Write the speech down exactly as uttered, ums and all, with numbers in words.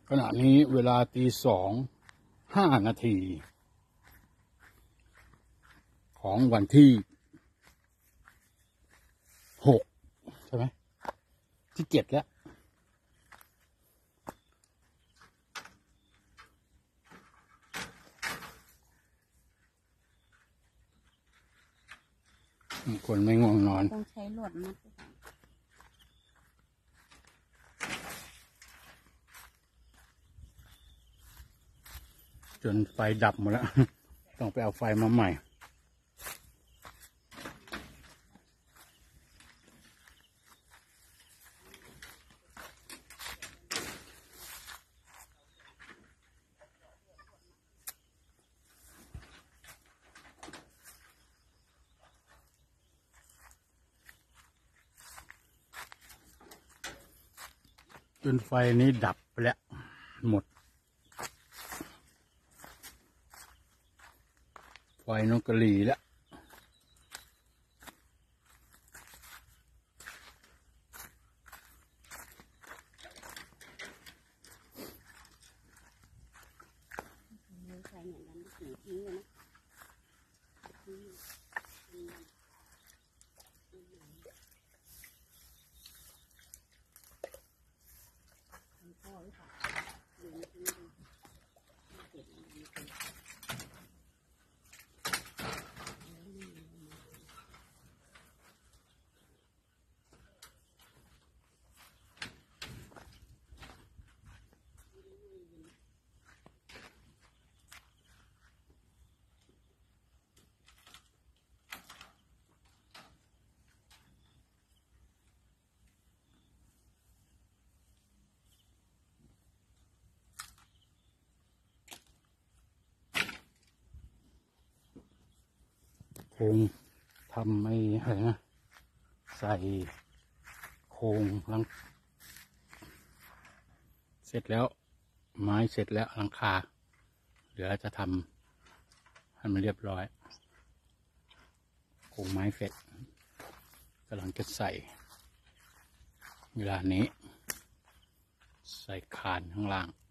ขณะนี้เวลาตีสองห้านาทีของวันที่หกใช่ไหมที่เจ็ดแล้วคนไม่ง่วงนอนต้องใช้หลวดมัดจนไฟดับหมดแล้ว ต้องไปเอาไฟมาใหม่จนไฟนี้ดับไปแล้วหมดไฟนกกระหรี่แล้วใส่เหมือนกันสีทิ้งเลยนะโครงทำไม่อะไรนะใส่โครงหลังเสร็จแล้วไม้เสร็จแล้วหลังคาเหลือจะทำให้มันเรียบร้อยโครงไม้เสร็จกำลังจะใส่เวลานี้ใส่คานข้างล่าง